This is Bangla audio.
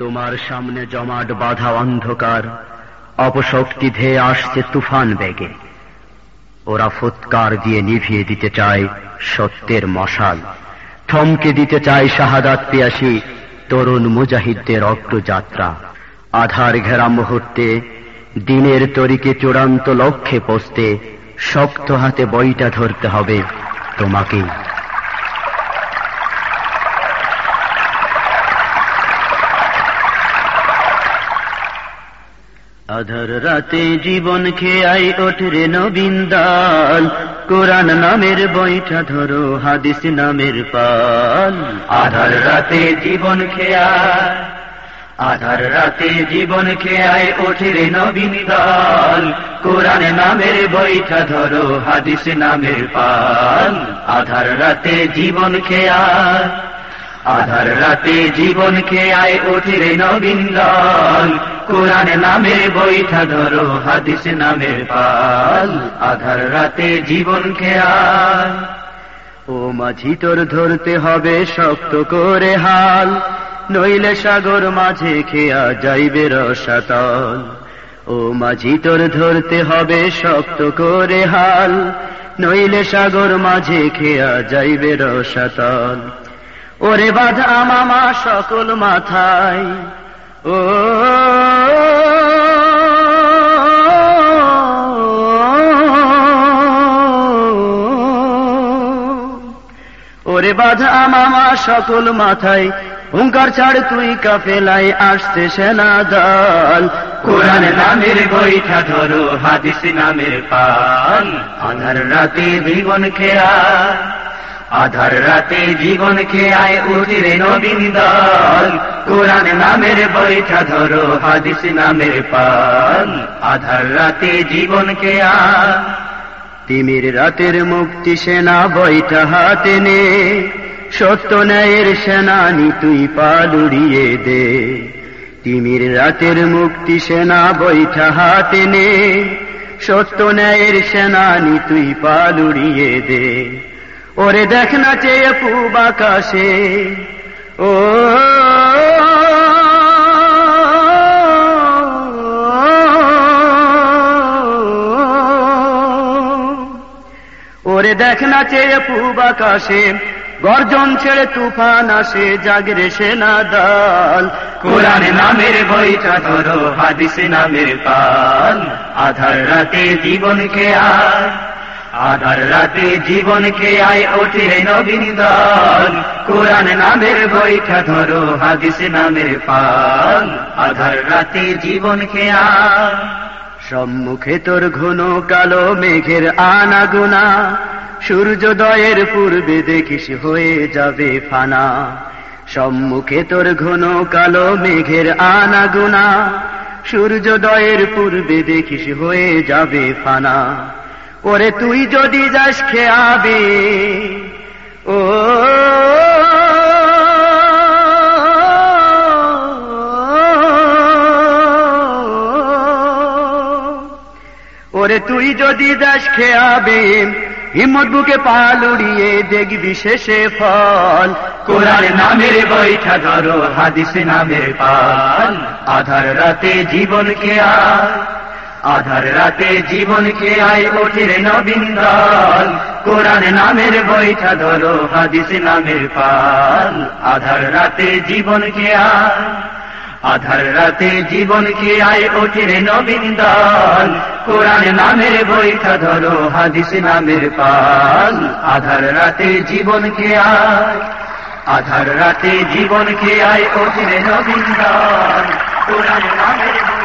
তোমার সামনে জমাট বাঁধা অন্ধকার, অপশক্তি ধেয়ে আসছে তুফান বেগে। ওরা ফুৎকার দিয়ে নিভিয়ে দিতে চায় সত্যের মশাল, থমকে দিতে চায় শাহাদাত পিয়াসী তরুণ মুজাহিদদের অগ্রযাত্রা। আধার ঘেরা মুহূর্তে দিনের তরিকে চূড়ান্ত লক্ষ্যে পৌঁছতে শক্ত হাতে বইটা ধরতে হবে তোমাকেই। আধার রাতে জীবন খেয়াই ওঠরে নবীন দাল, কোরআন নামের বইটা ধরো হাদিস নামের পাল। আধার রাতে জীবন খেয়ায়, আধার রাতে জীবন খেয়ায় ওঠরে নবীন দাল, কোরআন নামের বইটা ধরো হাদিস নামের পাল। আধার রাতে জীবন খেয়ায়, আধার রাতে জীবন খেয়ায় ওঠরে নবীন দাল, কোরআন নামের বইটা ধরো হাদিস নামের পাল। আধার রাতে জীবন খেয়ায়। ও মাঝি তোর ধরতে হবে শক্ত করে হাল, নইলে সাগর মাঝে খেয়া যাইবে রসাতল। ও মাঝি তোর ধরতে হবে শক্ত করে হাল, নইলে সাগর মাঝে খেয়া যাইবে রসাতল। ওরে বাধা মামা সকল মাথায়, ও ওরে বাধা মামা সকল মাথায়, হুঙ্কার ছাড় তুই কাফেলায় আসছে সেনা দল। কোরআন নামের বইটা ধরো হাদিস নামের পাল। আধার রাতে জীবন খেয়ায়, আধার রাতে জীবন খেয়ায় উঠরে নবীন দল, কোরআন নামের বইটা ধরো হাদিস নামের পাল। আধার রাতে জীবন খেয়ায়। তিমির রাতের মুক্তি সেনা বইটা হাতে নে, সত্য ন্যায়ের সেনানি তুই পাল উড়িয়ে দে। তিমির রাতের মুক্তি সেনা বইটা হাতে নে, সত্য ন্যায়ের সেনানি তুই পাল উড়িয়ে দে। ওরে দেখ না চেয়ে পূব আকাশে, ও ওরে দেখ না চেয়ে পূব আকাশে, গর্জন ছেড়ে তুফান আসে জাগরে সেনা দল। কোরআন নামের বইটা ধরো হাদিস নামের পাল। আধার রাতে জীবন খেয়ায়, আধার রাতে জীবন খেয়ায় ওঠে নবীন দল, কোরআন নামের বইটা ধরো হাদিস নামের পাল। আধার রাতে জীবন খেয়ায়। সম্মুখে তোর ঘন কালো মেঘের আনাগোনা, সূর্যোদয়ের পূর্বে দেখিস হয়ে যাবে ফানা। সম্মুখে তোর ঘন কালো মেঘের আনাগোনা, সূর্যোদয়ের পূর্বে দেখিস হয়ে যাবে ফানা। ওরে তুই যদি যাস খেয়াবে, ও ওরে তুই যদি যাস খেয়াবে, হিম্মত বুকে পাল উড়িয়ে দেখবি শেষে ফল। কোরআন নামের বইটা ধরো হাদিস নামের পাল। আধার রাতে জীবন খেয়ায়, আধার রাতে জীবন খেয়ায় ওঠে নবীন দল, কোরআন নামের বইটা ধরো হাদিস নামের পাল। আধার রাতে জীবন খেয়ায়, আধার রাতে জীবন খেয়ায় ওঠে নবীন দল, কোরআন নামের বইটা ধরো হাদিস নামের পাল। আধার রাতে জীবন খেয়ায়, আধার রাতে জীবন খেয়ায় ওঠে নবীন দল, কোরআন নামের